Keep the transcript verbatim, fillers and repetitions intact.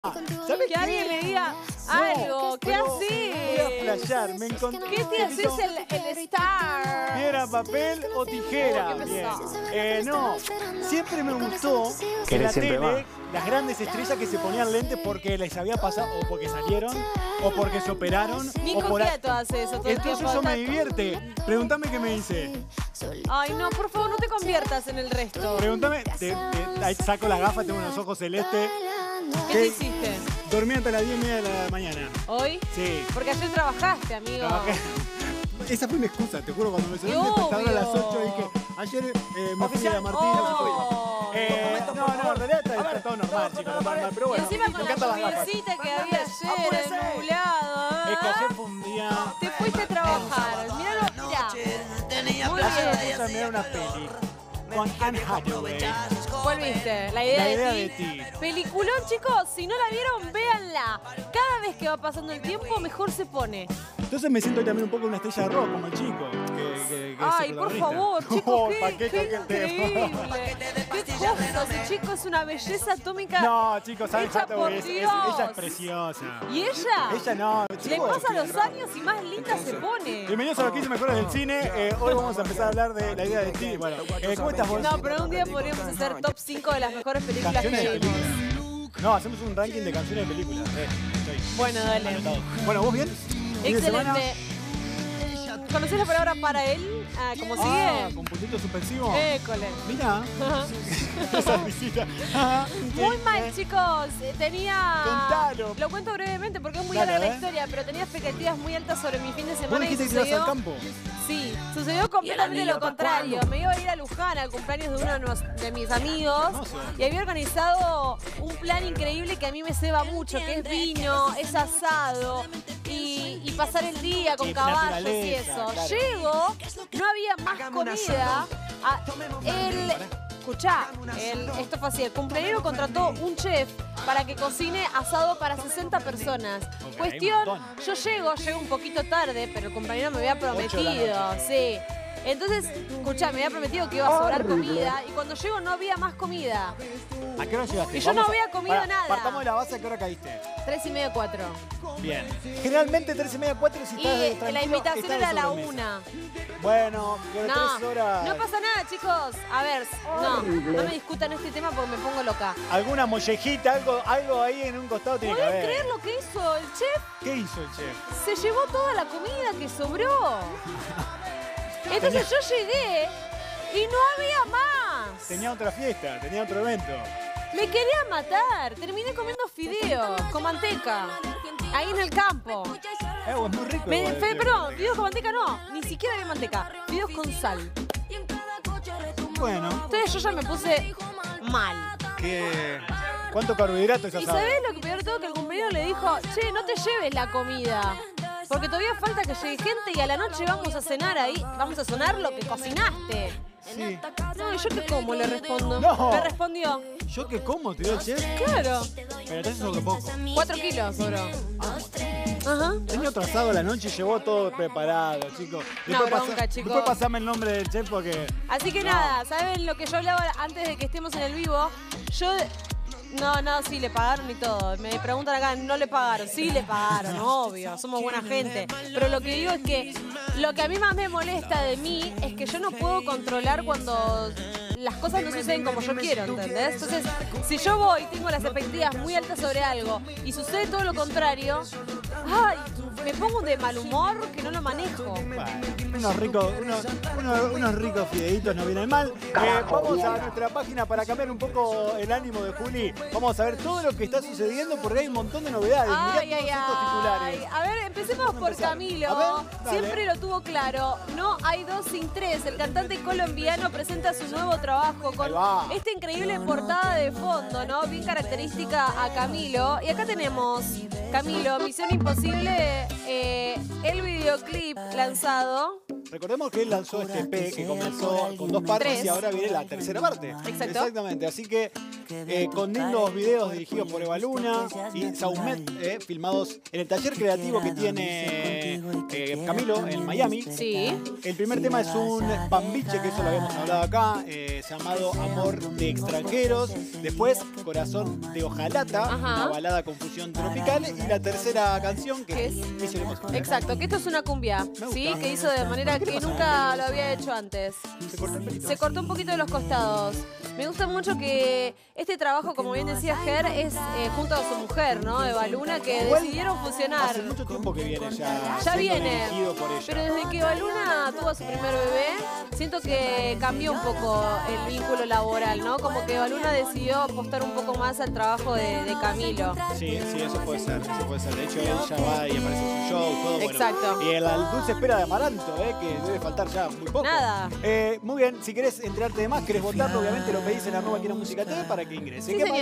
¿Sabes que alguien le diga algo. ¿Qué haces? Voy a flashear. Me encontré. ¿Qué te haces el, el star? ¿Piedra, papel o tijera? Oh, qué Bien. pesado. Eh, no, siempre me gustó en la siempre tele las grandes estrellas que se ponían lentes porque les había pasado, o porque salieron, o porque se operaron. Nico o por Quiato hace eso todo el Entonces tiempo. eso me divierte. Pregúntame qué me dice. Ay, no, por favor, no te conviertas en el resto. Pregúntame, te, te- ahí saco la gafa, tengo unos ojos celestes. ¿Qué te hiciste? Dormí hasta las diez y media de la mañana. ¿Hoy? Sí. Porque ayer trabajaste, amigo. Trabajé. Esa fue mi excusa, te juro, cuando me sonó el Obvio. despertador a las ocho dije, ayer eh, me fui a la Martín, no sé Oh. qué. Eh, no, no, en realidad está, está todo normal, chicos, todo normal, pero Y bueno, encima me con la encantan las gafas. lluviecita que había ayer, el nublado. Es que ¿eh? ayer fue un día... Te fuiste a trabajar. Míralo, mirá. Muy Ayer me bien. puse a mirar una peli con Anne Hathaway. ¿Cuál viste? La idea, La idea de, de ti. ti. Peliculón, chicos. Si no la vieron, véanla. Cada vez que va pasando el tiempo, mejor se pone. Entonces me siento también un poco una estrella de rock, como el chico. Que, que, que Ay, es el por protagonista. favor, chicos, Oh, qué, ¿para qué qué toqué el tema? increíble. Qué cosa, ese chico es una belleza atómica. No, chicos, Anne hecha Hathaway por es, es- Dios. ella es preciosa. ¿Y ella? Ella no, Le chicos, pasan los tiene rock. años y más linda se pone. Bienvenidos a los quince mejores del cine. Eh, hoy vamos a empezar a hablar de la idea de ti. Bueno, eh, ¿cómo estás vos? No, pero un día podríamos hacer top cinco de las mejores películas Canciones que de vimos. películas. No, hacemos un ranking de canciones de películas. Eh, estoy Bueno, dale. anotado. Bueno, ¿vos bien? ¿Fin de semana? Excelente. ¿Conocés la palabra para él? Ah, ¿cómo Ah, sigue? con puntito suspensivo. École. Mirá, esa visita. Muy mal, chicos. Eh, Tenía... Contalo. Lo cuento brevemente porque es muy Dale, larga a la ver. historia, pero tenía expectativas muy altas sobre mi fin de ¿Vos semana y dijiste que te ibas sucedió... al campo? Sí, sucedió completamente lo contrario. Me iba a ir a Luján al cumpleaños de uno de, nos- de mis amigos Hermoso. y había organizado un plan increíble que a mí me ceba mucho, que es vino, es asado y, y pasar el día con Y caballos y naturaleza, eso. claro. Llego, no había más comida. A- el, escuchá, el, esto fue así, el cumpleañero contrató un chef para que cocine asado para sesenta personas. Ok, Cuestión, un montón. yo llego, llego un poquito tarde, pero el compañero me había Ocho de la prometido, noche. sí. Entonces, escuchá, me había prometido que iba a sobrar comida y cuando llego no había más comida. ¿A qué hora llegaste? Y yo no Vamos a- había comido Pará, nada. Partamos de la base, ¿a qué hora caíste? Tres y media, cuatro. Bien. Generalmente tres y media, cuatro, si Y estás eh, tranquilo, la invitación estás de era a la sobremesa. una. Bueno, pero No, tres horas. no pasa nada, chicos. A ver, no, no me discutan este tema porque me pongo loca. Alguna mollejita, algo, algo ahí en un costado tiene que ¿Podés haber. creer lo que hizo el chef? ¿Qué hizo el chef? Se llevó toda la comida que sobró. Entonces yo llegué y no había más. Tenía otra fiesta, tenía otro evento. Me quería matar. Terminé comiendo fideos con manteca. Ahí en el campo. Eh, es muy rico. Me, igual, fe- el perdón, chef. fideos con manteca no. Ni siquiera había manteca. Fideos con sal. Bueno, Entonces yo ya me puse mal. que... ¿Cuánto carbohidrato es ¿Y asado? sabés lo que peor de todo? Que el compañero le dijo, che, no te lleves la comida. Porque todavía falta que llegue gente y a la noche vamos a cenar ahí. Vamos a sonar lo que cocinaste. Sí. No, ¿y yo qué como? Le respondo. No. Me respondió, ¿Yo qué como? ¿Te dio el chef? claro, Pero entonces sobre poco. cuatro kilos sobró. Ajá. Tenía otro asado a la noche y llevó todo preparado, chicos. Una Después, bronca, chicos. después pasame el nombre del chef porque... Así que No. nada, ¿saben lo que yo hablaba antes de que estemos en el vivo? Yo... No, no, sí, le pagaron y todo. Me preguntan acá, no le pagaron. Sí, le pagaron, obvio, somos buena gente. Pero lo que digo es que lo que a mí más me molesta de mí es que yo no puedo controlar cuando las cosas no suceden como yo quiero, ¿entendés? Entonces, si yo voy, tengo las expectativas muy altas sobre algo y sucede todo lo contrario, ay, me pongo de mal humor que no lo manejo. Bueno, unos ricos, unos, unos, unos ricos fideitos no vienen mal. Eh, vamos a nuestra página para cambiar un poco el ánimo de Juli. Vamos a ver todo lo que está sucediendo porque hay un montón de novedades. Mirá Ay, todos ay, estos ay. titulares. A ver, empecemos Vamos a por empezar. Camilo. A ver, dale. Siempre lo tuvo claro. No hay dos sin tres. El cantante colombiano presenta su nuevo trabajo con Ahí va. esta increíble portada de fondo, ¿no? Bien característica a Camilo. Y acá tenemos Camilo, Misión Imposible, eh, el videoclip lanzado. Recordemos que él lanzó este E P que comenzó con dos partes Tres. y ahora viene la tercera parte. Exacto. Exactamente. Así que eh, con lindos videos dirigidos por Eva Luna y Saumet, eh, filmados en el taller creativo que tiene eh, Camilo en Miami. Sí. El primer tema es un bambiche, que eso lo habíamos hablado acá. Eh, llamado Amor de Extranjeros. Después, Corazón de Hojalata, Ajá. una balada con fusión tropical. Y la tercera canción, que ¿Qué es es? Vicio de Emoción. Exacto, que esto es una cumbia, Me ¿sí? gusta. Que hizo de manera ¿Qué le que pasa? nunca lo había hecho antes. Se cortó el pelito. Se cortó un poquito de los costados. Me gusta mucho que este trabajo, como bien decía Ger, es eh, junto a su mujer, ¿no? Eva Luna, que Igual, decidieron fusionar. Hace mucho tiempo que viene ya. Ya siendo viene, dirigido por ella. pero desde que Eva Luna tuvo a su primer bebé, siento que cambió un poco el vínculo laboral, ¿no? Como que Eva Luna decidió apostar un poco más al trabajo de, de Camilo. Sí, sí, eso puede ser, eso puede ser. De hecho, ella va y aparece en su show, todo bueno. Exacto. Y el, el dulce espera de Amaranto, ¿eh? Que debe faltar ya muy poco. Nada. Eh, muy bien, si querés enterarte de más, querés votarlo, obviamente lo pedís en arroba quiero música T V para que ingreses. Sí, ¿Qué más? señor.